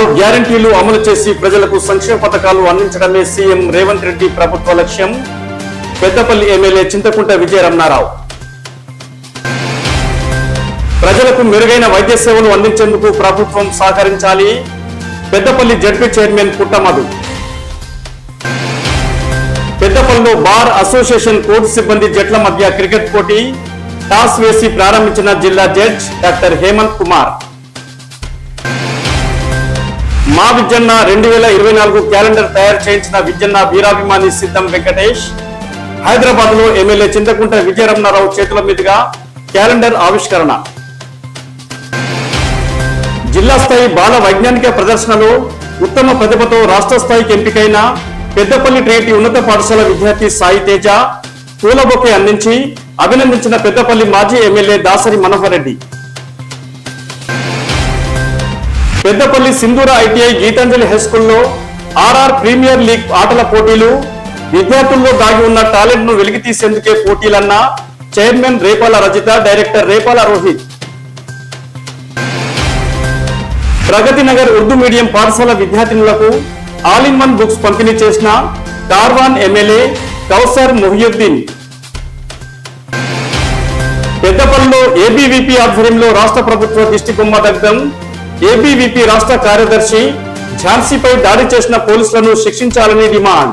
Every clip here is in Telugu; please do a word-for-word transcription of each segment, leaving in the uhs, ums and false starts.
గ్యారెంటీలు అమలు చేసి ప్రజలకు సంక్షేమ పథకాలు అందించడమే సీఎం రేవంత్ రెడ్డి ప్రభుత్వ లక్ష్యం. పెద్దపల్లి ఎమ్మెల్యే చింతకుంట విజయ రమణారావు. ప్రజలకు మెరుగైన వైద్య సేవలు అందించేందుకు ప్రభుత్వం సహకరించాలి. Peddapalli ZP chairman Puttamadhu. పెద్దపల్లిలో బార్ అసోసియేషన్ కోర్టు సిబ్బంది జట్ల మధ్య క్రికెట్ పోటీ. టాస్ వేసి ప్రారంభించిన జిల్లా జడ్జ్ డాక్టర్ హేమంత్ కుమార్. మా విజ్జన్న రెండు వేల ఇరవై నాలుగు క్యాలెండర్ తయారు చేయించిన విజ్జన్న వీరాభిమాని సిద్ధం వెంకటేష్. హైదరాబాద్ లో ఎమ్మెల్యే చింతకుంట విజయ రమణారావు చేతుల మీదుగా క్యాలెండర్ ఆవిష్కరణ. జిల్లా స్థాయి బాల వైజ్ఞానిక ప్రదర్శనలో ఉత్తమ ప్రతిభతో రాష్ట్ర స్థాయికి ఎంపికైన పెద్దపల్లి ట్రినిటీ ఉన్నత పాఠశాల విద్యార్థి సాయి తేజ పూల బొకే అందించి అభినందించిన పెద్దపల్లి మాజీ MLA Dasari Manohar Reddy. Peddapalli Sindhura ITI Geetanjali high స్కూల్లో ఆర్ఆర్ ప్రీమియర్ లీగ్ ఆటల పోటీలు. విద్యార్థుల్లో దాగి ఉన్న టాలెంట్ ను వెలికి తీసేందుకే పోటీలన్న chairman Repala Rajitha, director Repala Rohit. Pragathi Nagar Urdu medium పాఠశాల విద్యార్థినులకు ఆల్ ఇన్ వన్ బుక్స్ పంపిణీ చేసిన కార్వాన్ ఎమ్మెల్యే కౌసర్ మొహియుద్దీన్. పెద్దపల్లిలో ఏబీవీపీ ఆధ్వర్యంలో రాష్ట్ర ప్రభుత్వ దిష్టి బొమ్మ దగ్ధం. ఏబీవీపీ రాష్ట్ర కార్యదర్శి ఝాన్సీపై దాడి చేసిన పోలీసులను శిక్షించాలని డిమాండ్.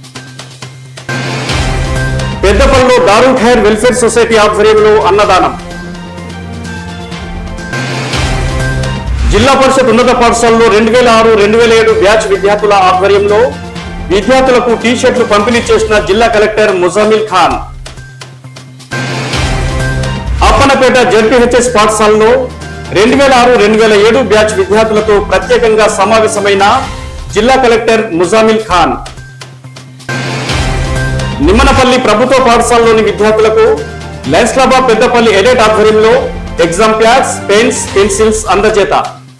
పెద్దపల్లిలో దారుల్ ఖైర్ వెల్ఫేర్ సొసైటీ ఆధ్వర్యంలో అన్నదానం. జిల్లా పరిషత్ ఉన్నత పాఠశాలలో రెండు వేల ఆరు రెండు వేల ఏడు బ్యాచ్ విద్యార్థుల ఆధ్వర్యంలో విద్యార్థులకు టీ షర్ట్లు పంపిణీ చేసిన జిల్లా కలెక్టర్ ముజామిల్ ఖాన్. అప్పనపేట జెడ్పీహెచ్ఎస్ పాఠశాలలో రెండు వేల ఆరు రెండు వేల ఏడు బ్యాచ్ విద్యార్థులతో ప్రత్యేకంగా సమావేశమైన జిల్లా కలెక్టర్ ముజామిల్ ఖాన్. నిమ్మనపల్లి ప్రభుత్వ పాఠశాలలోని విద్యార్థులకు లయన్స్ క్లబ్ ఆఫ్ పెద్దపల్లి ఎడెట్ ఆధ్వర్యంలో ఎగ్జామ్ ప్యాడ్స్, పెన్స్, పెన్సిల్స్ అందజేత.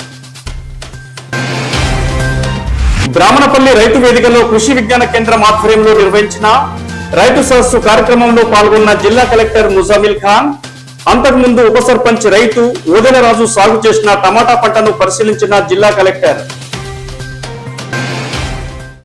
బ్రాహ్మణపల్లి రైతు వేదికలో కృషి విజ్ఞాన కేంద్రం ఆధ్వర్యంలో నిర్వహించిన రైతు సదస్సు కార్యక్రమంలో పాల్గొన్న జిల్లా కలెక్టర్ ముజామిల్ ఖాన్. అంతకుముందు ఉప సర్పంచ్ రైతు ఓదెలరాజు సాగు చేసిన టమాటా పంటను పరిశీలించిన జిల్లా కలెక్టర్.